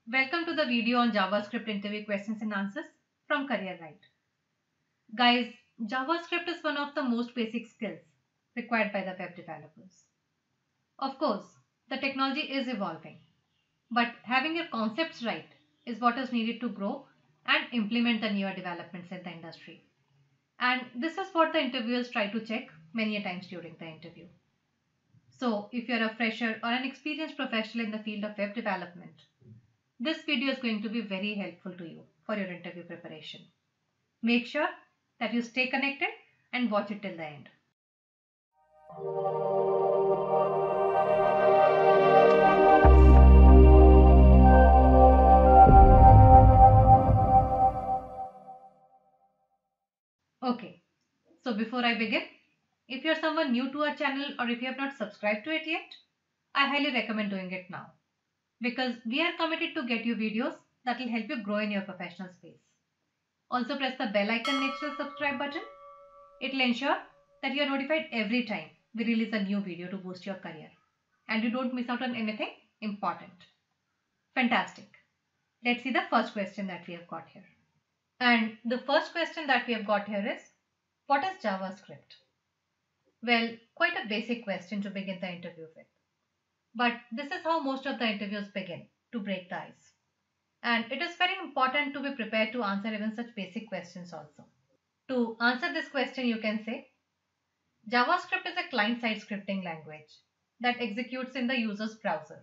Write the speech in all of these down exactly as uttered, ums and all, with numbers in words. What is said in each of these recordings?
Welcome to the video on JavaScript interview questions and answers from CareerRight. Guys, JavaScript is one of the most basic skills required by the web developers. Of course, the technology is evolving, but having your concepts right is what is needed to grow and implement the newer developments in the industry. And this is what the interviewers try to check many a times during the interview. So, if you're a fresher or an experienced professional in the field of web development, this video is going to be very helpful to you for your interview preparation. Make sure that you stay connected and watch it till the end. Okay, so before I begin, if you're someone new to our channel or if you have not subscribed to it yet, I highly recommend doing it now, because we are committed to get you videos that will help you grow in your professional space. Also press the bell icon next to the subscribe button. It will ensure that you are notified every time we release a new video to boost your career and you don't miss out on anything important. Fantastic. Let's see the first question that we have got here. And the first question that we have got here is, what is JavaScript? Well, quite a basic question to begin the interview with. But this is how most of the interviews begin, to break the ice. And it is very important to be prepared to answer even such basic questions also. To answer this question, you can say, JavaScript is a client-side scripting language that executes in the user's browser.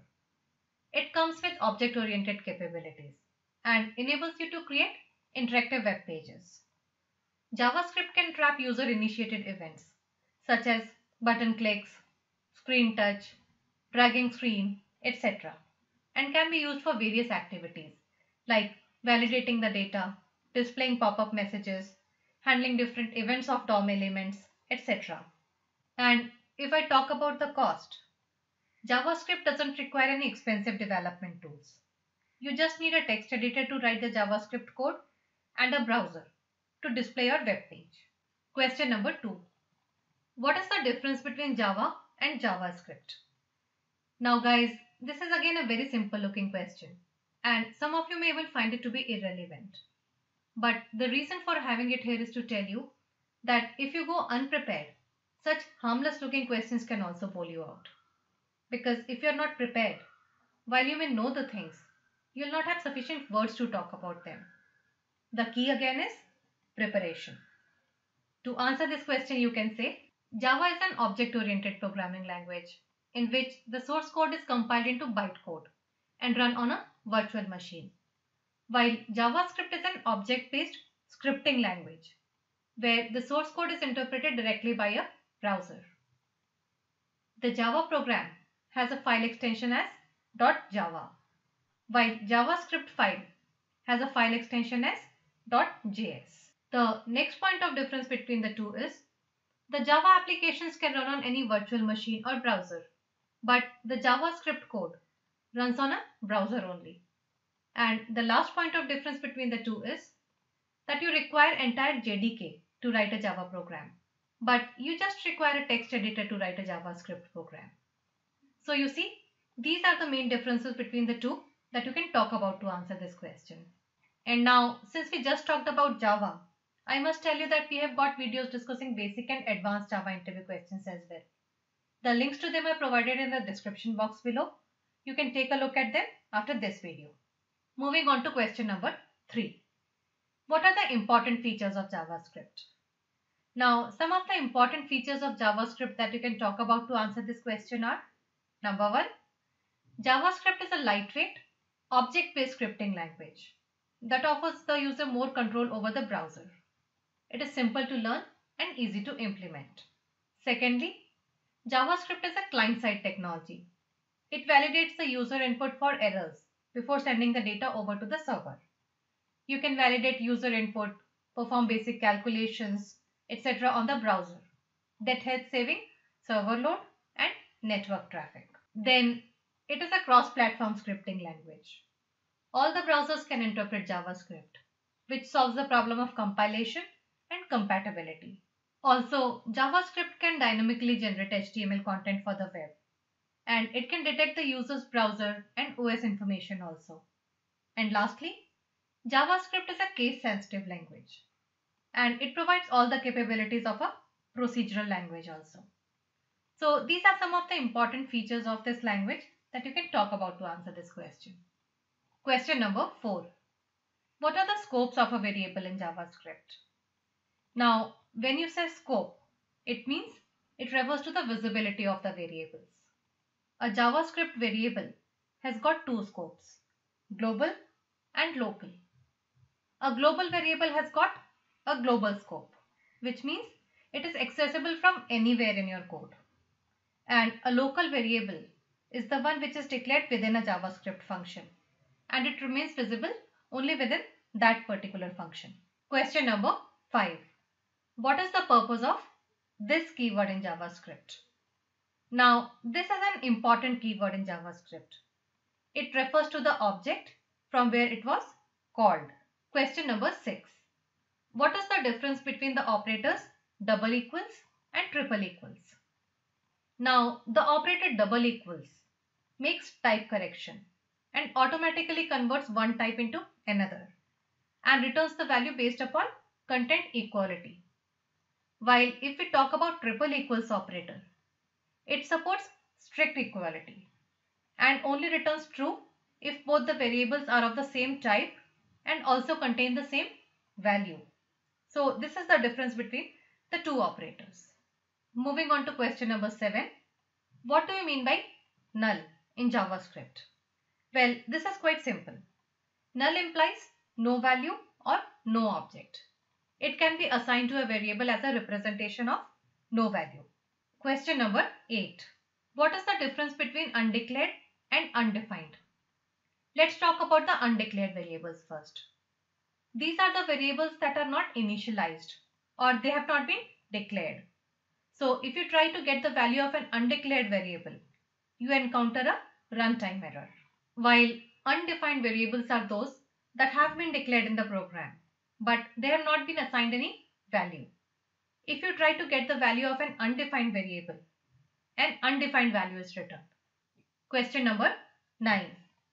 It comes with object-oriented capabilities and enables you to create interactive web pages. JavaScript can trap user-initiated events such as button clicks, screen touch, dragging screen, et cetera, and can be used for various activities like validating the data, displaying pop-up messages, handling different events of D O M elements, et cetera. And if I talk about the cost, JavaScript doesn't require any expensive development tools. You just need a text editor to write the JavaScript code and a browser to display your web page. Question number two. What is the difference between Java and JavaScript? Now guys, this is again a very simple looking question, and some of you may even find it to be irrelevant. But the reason for having it here is to tell you that if you go unprepared, such harmless looking questions can also pull you out. Because if you're not prepared, while you may know the things, you'll not have sufficient words to talk about them. The key again is preparation. To answer this question, you can say Java is an object-oriented programming language in which the source code is compiled into bytecode and run on a virtual machine, while JavaScript is an object-based scripting language where the source code is interpreted directly by a browser. The Java program has a file extension as .java, while JavaScript file has a file extension as .js. The next point of difference between the two is the Java applications can run on any virtual machine or browser, but the JavaScript code runs on a browser only. And the last point of difference between the two is that you require entire J D K to write a Java program, but you just require a text editor to write a JavaScript program. So you see, these are the main differences between the two that you can talk about to answer this question. And now, since we just talked about Java, I must tell you that we have got videos discussing basic and advanced Java interview questions as well. The links to them are provided in the description box below. You can take a look at them after this video. Moving on to question number three. What are the important features of JavaScript? Now, some of the important features of JavaScript that you can talk about to answer this question are: number one, JavaScript is a lightweight, object-based scripting language that offers the user more control over the browser. It is simple to learn and easy to implement. Secondly, JavaScript is a client-side technology. It validates the user input for errors before sending the data over to the server. You can validate user input, perform basic calculations, et cetera on the browser. That helps saving server load and network traffic. Then, it is a cross-platform scripting language. All the browsers can interpret JavaScript, which solves the problem of compilation and compatibility. Also, JavaScript can dynamically generate H T M L content for the web, and it can detect the user's browser and O S information also. And lastly, JavaScript is a case-sensitive language, and it provides all the capabilities of a procedural language also. So these are some of the important features of this language that you can talk about to answer this question. Question number four. What are the scopes of a variable in JavaScript? Now, when you say scope, it means it refers to the visibility of the variables. A JavaScript variable has got two scopes, global and local. A global variable has got a global scope, which means it is accessible from anywhere in your code. And a local variable is the one which is declared within a JavaScript function, and it remains visible only within that particular function. Question number five. What is the purpose of this keyword in JavaScript? Now, this is an important keyword in JavaScript. It refers to the object from where it was called. Question number six. What is the difference between the operators double equals and triple equals? Now, the operator double equals makes type correction and automatically converts one type into another and returns the value based upon content equality. While if we talk about triple equals operator, it supports strict equality and only returns true if both the variables are of the same type and also contain the same value. So this is the difference between the two operators. Moving on to question number seven. What do you mean by null in JavaScript? Well, this is quite simple. Null implies no value or no object. It can be assigned to a variable as a representation of no value. Question number eight. What is the difference between undeclared and undefined? Let's talk about the undeclared variables first. These are the variables that are not initialized or they have not been declared. So if you try to get the value of an undeclared variable, you encounter a runtime error. While undefined variables are those that have been declared in the program, but they have not been assigned any value. If you try to get the value of an undefined variable, an undefined value is returned. Question number nine.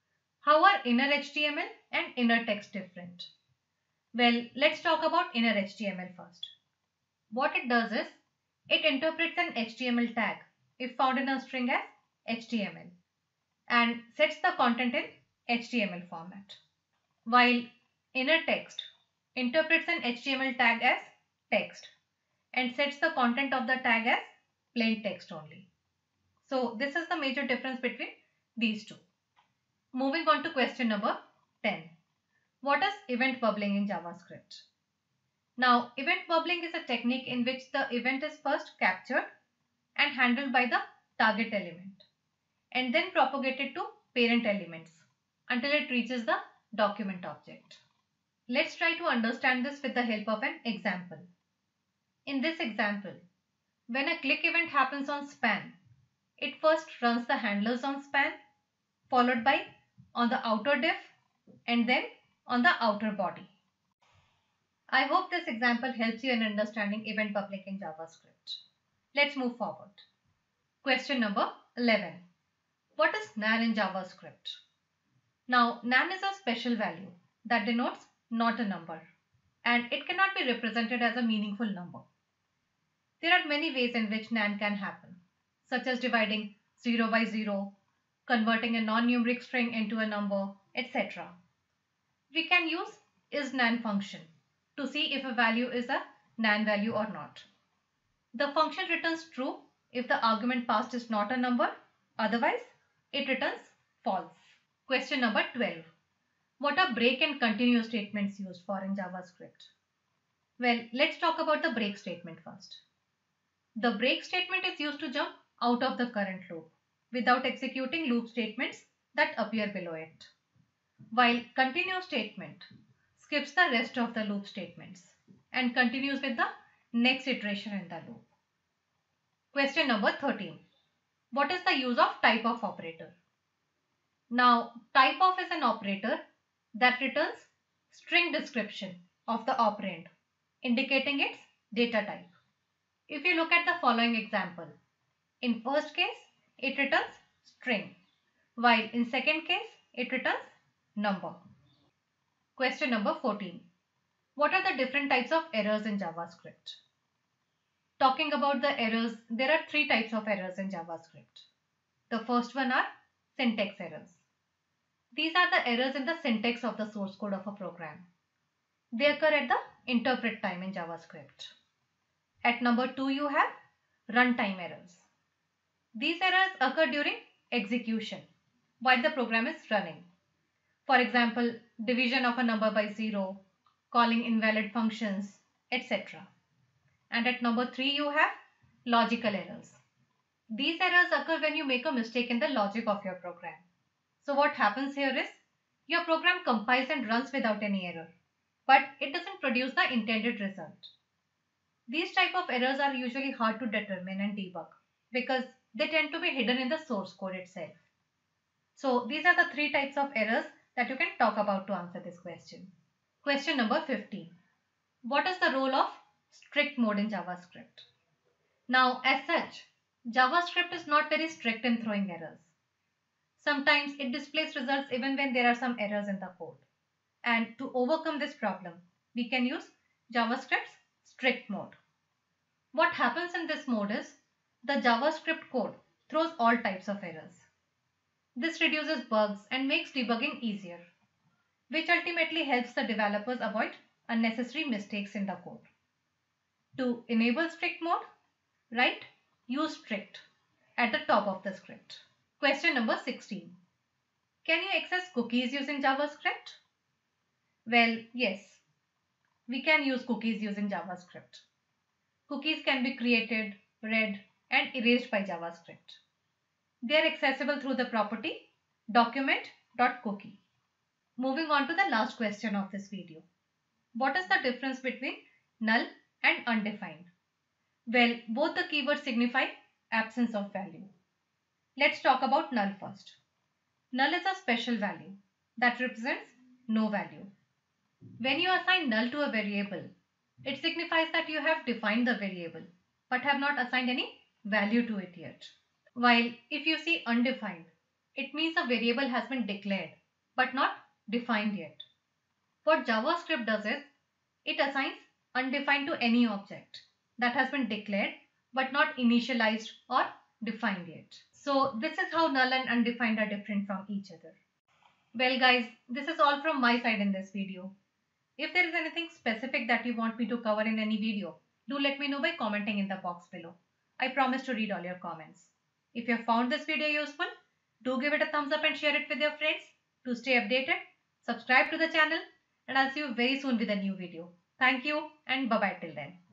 How are inner H T M L and inner text different? Well, let's talk about inner H T M L first. What it does is, it interprets an H T M L tag if found in a string as H T M L and sets the content in H T M L format. While inner text interprets an H T M L tag as text and sets the content of the tag as plain text only. So this is the major difference between these two. Moving on to question number ten. What is event bubbling in JavaScript? Now, event bubbling is a technique in which the event is first captured and handled by the target element and then propagated to parent elements until it reaches the document object. Let's try to understand this with the help of an example. In this example, when a click event happens on span, it first runs the handlers on span, followed by on the outer diff and then on the outer body. I hope this example helps you in understanding event bubbling in JavaScript. Let's move forward. Question number eleven. What is nan in JavaScript? Now, nan is a special value that denotes not a number and it cannot be represented as a meaningful number. There are many ways in which nan can happen, such as dividing zero by zero, converting a non-numeric string into a number, et cetera. We can use isNan function to see if a value is a nan value or not. The function returns true if the argument passed is not a number, otherwise it returns false. Question number twelve. What are break and continue statements used for in JavaScript? Well, let's talk about the break statement first. The break statement is used to jump out of the current loop without executing loop statements that appear below it, while continue statement skips the rest of the loop statements and continues with the next iteration in the loop. Question number thirteen. What is the use of type of operator? Now, type of is an operator that returns string description of the operand, indicating its data type. If you look at the following example, in first case, it returns string, while in second case, it returns number. Question number fourteen. What are the different types of errors in JavaScript? Talking about the errors, there are three types of errors in JavaScript. The first one are syntax errors. These are the errors in the syntax of the source code of a program. They occur at the interpret time in JavaScript. At number two, you have runtime errors. These errors occur during execution while the program is running. For example, division of a number by zero, calling invalid functions, et cetera. And at number three, you have logical errors. These errors occur when you make a mistake in the logic of your program. So what happens here is, your program compiles and runs without any error, but it doesn't produce the intended result. These type of errors are usually hard to determine and debug because they tend to be hidden in the source code itself. So these are the three types of errors that you can talk about to answer this question. Question number fifteen. What is the role of strict mode in JavaScript? Now, as such, JavaScript is not very strict in throwing errors. Sometimes it displays results even when there are some errors in the code. And to overcome this problem, we can use JavaScript's strict mode. What happens in this mode is, the JavaScript code throws all types of errors. This reduces bugs and makes debugging easier, which ultimately helps the developers avoid unnecessary mistakes in the code. To enable strict mode, write use strict at the top of the script. Question number sixteen. Can you access cookies using JavaScript? Well, yes, we can use cookies using JavaScript. Cookies can be created, read, and erased by JavaScript. They are accessible through the property document.cookie. Moving on to the last question of this video. What is the difference between null and undefined? Well, both the keywords signify absence of value. Let's talk about null first. Null is a special value that represents no value. When you assign null to a variable, it signifies that you have defined the variable but have not assigned any value to it yet. While if you see undefined, it means a variable has been declared but not defined yet. What JavaScript does is, it assigns undefined to any object that has been declared but not initialized or defined yet. So this is how null and undefined are different from each other. Well guys, this is all from my side in this video. If there is anything specific that you want me to cover in any video, do let me know by commenting in the box below. I promise to read all your comments. If you have found this video useful, do give it a thumbs up and share it with your friends. To stay updated, subscribe to the channel, and I'll see you very soon with a new video. Thank you and bye bye till then.